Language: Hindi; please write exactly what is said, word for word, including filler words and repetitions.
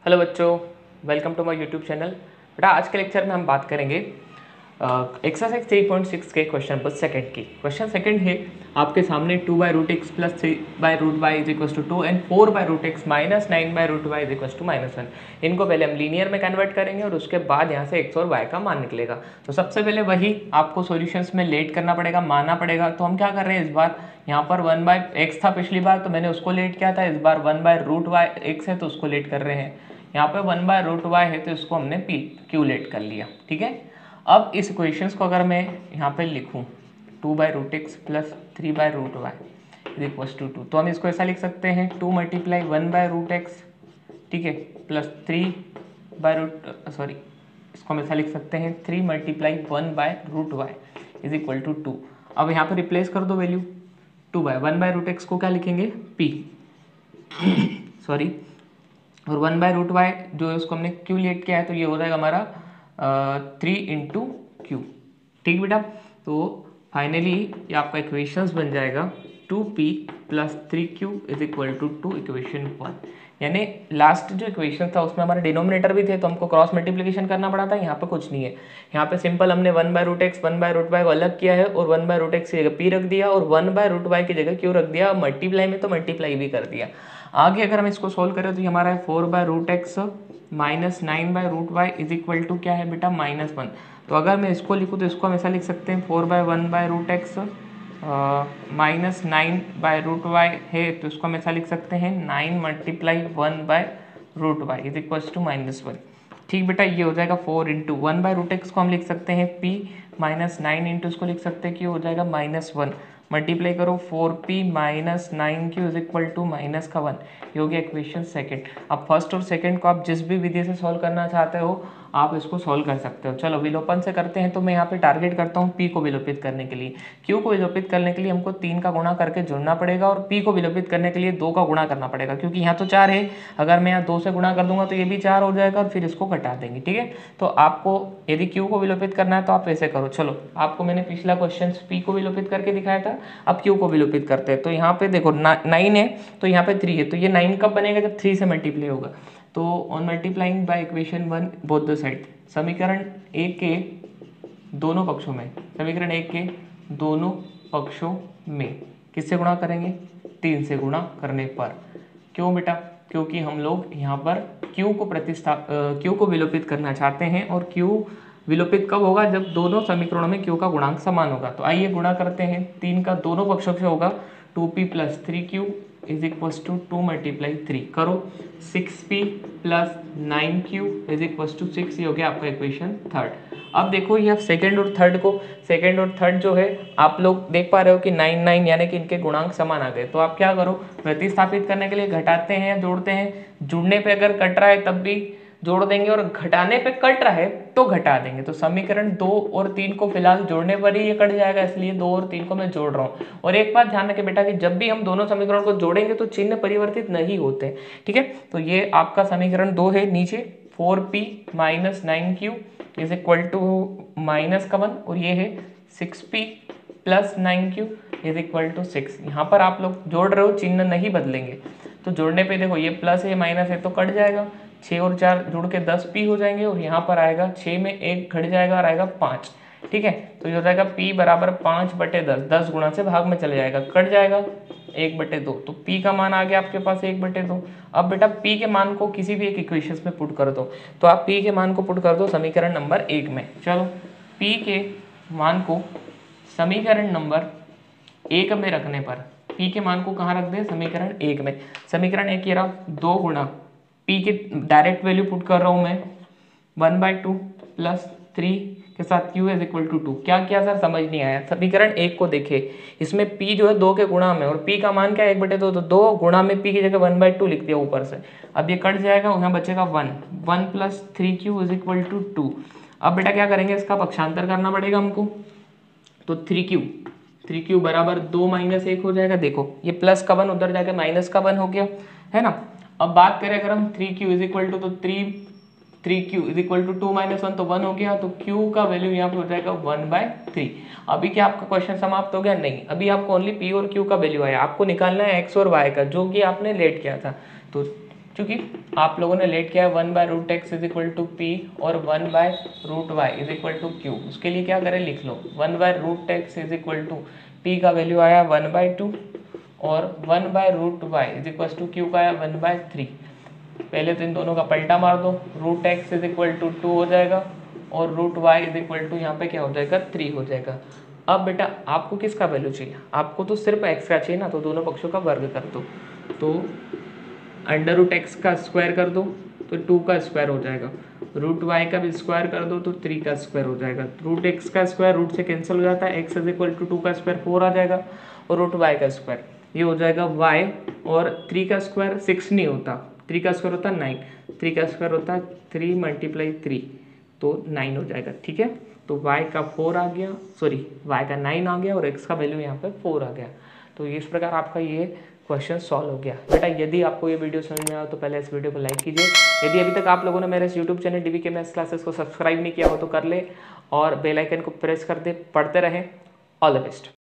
हेलो बच्चों, welcome to my YouTube channel. बेटा आज के लेक्चर में हम बात करेंगे एक्सरसाइज थ्री पॉइंट सिक्स के क्वेश्चन नंबर सेकंड की। क्वेश्चन सेकंड है आपके सामने two by root x plus three by root y is equal to two and four by root x minus nine by root y is equal to minus one. इनको पहले हम लीनियर में कन्वर्ट करेंगे और उसके बाद यहाँ से एक्स और वाई का मान निकलेगा। तो सबसे पहले वही आपको सॉल्यूशंस में लेट करना पड़ेगा, मानना पड़ेगा। तो हम क्या कर रहे हैं इस बार, यहाँ पर वन बाई एक्स था पिछली बार तो मैंने उसको लेट किया था, इस बार one by root y x है तो उसको लेट कर रहे हैं। यहाँ पे वन बाय रूट वाई है तो इसको हमने पी क्यू लेट कर लिया। ठीक है, अब इस इक्वेशंस को अगर मैं यहाँ पे लिखूँ two by root x plus three by root y is equal to two, तो हम इसको ऐसा लिख सकते हैं two multiply one by root x, ठीक है, plus three by root sorry इसको हम ऐसा लिख सकते हैं three multiply one by root y is equal to two. अब यहाँ पर रिप्लेस कर दो value, two by one by root x को क्या लिखेंगे पी सॉरी, और वन बाय रूट वाई जो है उसको हमने क्यू लेट किया है तो ये हो जाएगा हमारा थ्री इंटू क्यू। ठीक बेटा, तो फाइनली ये आपका इक्वेशंस बन जाएगा two P plus three Q is equal to two equation one. यानी लास्ट जो इक्वेशन था उसमें हमारे डिनोमिनेटर भी थे तो हमको क्रॉस मल्टीप्लिकेशन करना पड़ा था, यहाँ पे कुछ नहीं है। यहाँ पे सिंपल हमने one by root x one by root y को अलग किया है और वन बाय रूट एक्स की जगह पी रख दिया और वन बाय रूट वाई की जगह क्यू रख दिया। मल्टीप्लाई में तो मल्टीप्लाई भी कर दिया। आगे अगर हम इसको सोल्व करें तो ये हमारा है four by root x minus nine by root y is equal to क्या है बेटा माइनस वन। तो अगर मैं इसको लिखूँ तो इसको हम ऐसा लिख सकते हैं four by one by root x minus nine by root y है तो इसको हम ऐसा लिख सकते हैं nine multiply one by root y is equal to minus one. ठीक बेटा, ये हो जाएगा four into one by root x को हम लिख सकते हैं पी माइनस नाइन इंटू इसको लिख सकते हैं कि हो जाएगा माइनस वन। मल्टीप्लाई करो four P minus nine Q is equal to minus का वन। ये हो गया इक्वेशन सेकेंड। अब फर्स्ट और सेकेंड को आप जिस भी विधि से सॉल्व करना चाहते हो आप इसको सॉल्व कर सकते हो। चलो विलोपन से करते हैं तो मैं यहाँ पे टारगेट करता हूँ पी को विलोपित करने के लिए। क्यू को विलोपित करने के लिए हमको तीन का गुणा करके जुड़ना पड़ेगा और पी को विलोपित करने के लिए दो का गुणा करना पड़ेगा, क्योंकि यहाँ तो चार है। अगर मैं यहाँ दो से गुणा कर दूंगा तो ये भी चार हो जाएगा और फिर इसको घटा देंगे। ठीक है, तो आपको यदि क्यू को विलोपित करना है तो आप ऐसे करो। चलो आपको मैंने पिछला क्वेश्चन पी को विलोपित करके दिखाया था, अब क्यू को विलोपित करते हैं। तो यहाँ पे देखो नाइन है तो यहाँ पे थ्री है, तो ये नाइन कब बनेगा जब थ्री से मल्टीप्लाई होगा। तो on multiplying by equation one both the side, समीकरण एक के दोनों पक्षों में, समीकरण एक के दोनों पक्षों में किससे गुणा करेंगे, तीन से गुणा करने पर। क्यों बेटा, क्योंकि हम लोग यहाँ पर क्यू को प्रतिस्थाप क्यू को विलोपित करना चाहते हैं और क्यू विलोपित कब होगा जब दोनों समीकरणों में क्यू का गुणांक समान होगा। तो आइए गुणा करते हैं, तीन का दोनों पक्षों से होगा two P plus three Q is equal to two multiply three करो, six P plus nine Q is equal to six. ये हो गया आपका इक्वेशन थर्ड। अब देखो ये सेकंड और थर्ड को, सेकंड और थर्ड जो है आप लोग देख पा रहे हो कि नाइन नाइन यानी कि इनके गुणांक समान आ गए। तो आप क्या करो, प्रतिस्थापित करने के लिए घटाते हैं या जोड़ते हैं। जुड़ने पे अगर कट रहा है तब भी जोड़ देंगे और घटाने पे कट रहा है तो घटा देंगे। तो समीकरण दो और तीन को फिलहाल जोड़ने पर ही ये कट जाएगा, इसलिए दो और तीन को मैं जोड़ रहा हूँ। और एक बात ध्यान रखें बेटा कि जब भी हम दोनों समीकरण को जोड़ेंगे तो चिन्ह परिवर्तित नहीं होते। ठीक है, तो ये आपका समीकरण दो है नीचे four P minus nine Q is equal to minus का वन, और ये है six P plus nine Q is equal to six. यहाँ पर आप लोग जोड़ रहे हो, चिन्ह नहीं बदलेंगे। तो जोड़ने पे देखो ये प्लस है माइनस है तो कट जाएगा, छः और चार जुड़ के दस पी हो जाएंगे और यहाँ पर आएगा छः में एक घट जाएगा और आएगा पाँच। ठीक है, तो ये हो जाएगा पी बराबर पाँच बटे दस, दस गुणा से भाग में चले जाएगा, कट जाएगा एक बटे दो। तो पी का मान आ गया आपके पास एक बटे दो। अब बेटा पी के मान को किसी भी एक इक्वेशन में पुट कर दो, तो आप पी के मान को पुट कर दो समीकरण नंबर एक में। चलो पी के मान को समीकरण नंबर एक में रखने पर, पी के मान को कहाँ रख दें, समीकरण एक में। समीकरण एक ये रहा, दो गुणा पी के डायरेक्ट वैल्यू पुट कर रहा हूँ मैं, one by two plus three के साथ Q is equal to two. क्या किया सर, समझ नहीं आया। समीकरण एक को देखे, इसमें पी जो है दो के गुणा में और पी का मान क्या है एक बटे दो, तो दो गुणा में पी की जगह वन बाई टू लिख दिया ऊपर से। अब ये कट जाएगा, यहाँ बचेगा one, one plus three Q is equal to two. अब बेटा क्या करेंगे, इसका पक्षांतर करना पड़ेगा हमको। तो थ्री क्यू थ्री क्यू बराबर दो माइनस एक हो जाएगा। देखो ये प्लस का वन उधर जाके माइनस का वन हो गया है ना। अब बात करें अगर हम three Q is equal to, तो three three Q is equal to two minus one तो वन हो गया, तो क्यू का वैल्यू यहाँ पे हो जाएगा वन बाय थ्री। अभी क्या आपका क्वेश्चन समाप्त हो गया? नहीं, अभी आपको ओनली पी और क्यू का वैल्यू आया, आपको निकालना है एक्स और वाई का जो कि आपने लेट किया था। तो क्योंकि आप लोगों ने लेट किया है one by root x is equal to P और one by root y is equal to Q. उसके लिए क्या करें, लिख लो one by root x is equal to P का वैल्यू आया वन बाई टू और one by root y is equal to Q का आया वन बाय थ्री। पहले तो इन दोनों का पलटा मार दो, root x is equal to two हो जाएगा और root y is equal to यहाँ पे क्या हो जाएगा, थ्री हो जाएगा। अब बेटा आपको किसका वैल्यू चाहिए, आपको तो सिर्फ एक्स का चाहिए ना, तो दोनों पक्षों का वर्ग कर दो। तो अंडर रूट एक्स का स्क्वायर कर दो तो टू का स्क्वायर हो जाएगा, रूट वाई का भी स्क्वायर कर दो तो थ्री का स्क्वायर हो जाएगा। रूट एक्स का स्क्वायर रूट से कैंसिल हो जाता है, x is equal to two का स्क्वायर फोर आ जाएगा और रूट वाई का स्क्वायर ये हो जाएगा वाई, और थ्री का स्क्वायर सिक्स नहीं होता, थ्री का स्क्वायर होता है नाइन, थ्री का स्क्वायर होता है थ्री मल्टीप्लाई थ्री तो नाइन हो जाएगा। ठीक है, तो y का फोर आ गया, सॉरी y का नाइन आ गया और x का वैल्यू यहाँ पे फोर आ गया। तो इस प्रकार आपका ये क्वेश्चन सॉल्व हो गया। बेटा यदि आपको ये वीडियो समझ में आया तो पहले इस वीडियो को लाइक कीजिए। यदि अभी तक आप लोगों ने मेरे इस यूट्यूब चैनल डीवी के मैथ्स क्लासेस को सब्सक्राइब नहीं किया हो तो कर ले और बेल आइकन को प्रेस कर दे। पढ़ते रहें। All the best.